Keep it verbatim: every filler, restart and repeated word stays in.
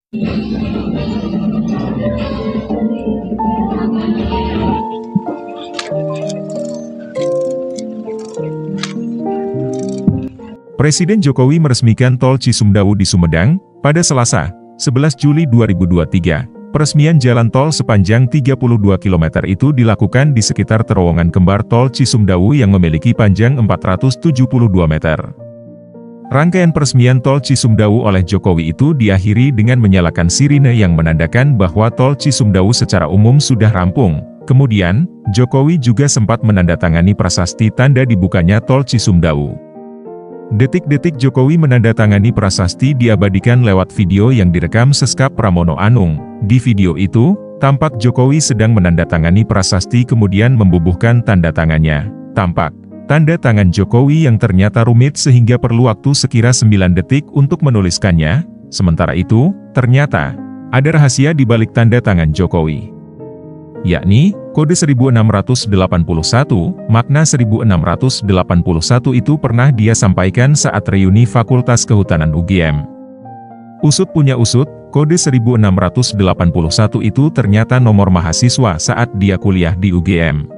Presiden Jokowi meresmikan Tol Cisumdawu di Sumedang, pada Selasa, sebelas Juli dua ribu dua puluh tiga. Peresmian jalan tol sepanjang tiga puluh dua kilometer itu dilakukan di sekitar terowongan kembar Tol Cisumdawu yang memiliki panjang empat ratus tujuh puluh dua meter. Rangkaian peresmian Tol Cisumdawu oleh Jokowi itu diakhiri dengan menyalakan sirine yang menandakan bahwa Tol Cisumdawu secara umum sudah rampung. Kemudian, Jokowi juga sempat menandatangani prasasti tanda dibukanya Tol Cisumdawu. Detik-detik Jokowi menandatangani prasasti diabadikan lewat video yang direkam Seskap Pramono Anung. Di video itu, tampak Jokowi sedang menandatangani prasasti kemudian membubuhkan tanda tangannya. Tampak tanda tangan Jokowi yang ternyata rumit sehingga perlu waktu sekira sembilan detik untuk menuliskannya. Sementara itu, ternyata ada rahasia di balik tanda tangan Jokowi, yakni kode seribu enam ratus delapan puluh satu. Makna seribu enam ratus delapan puluh satu itu pernah dia sampaikan saat reuni Fakultas Kehutanan U G M. Usut punya usut, kode seribu enam ratus delapan puluh satu itu ternyata nomor mahasiswa saat dia kuliah di U G M.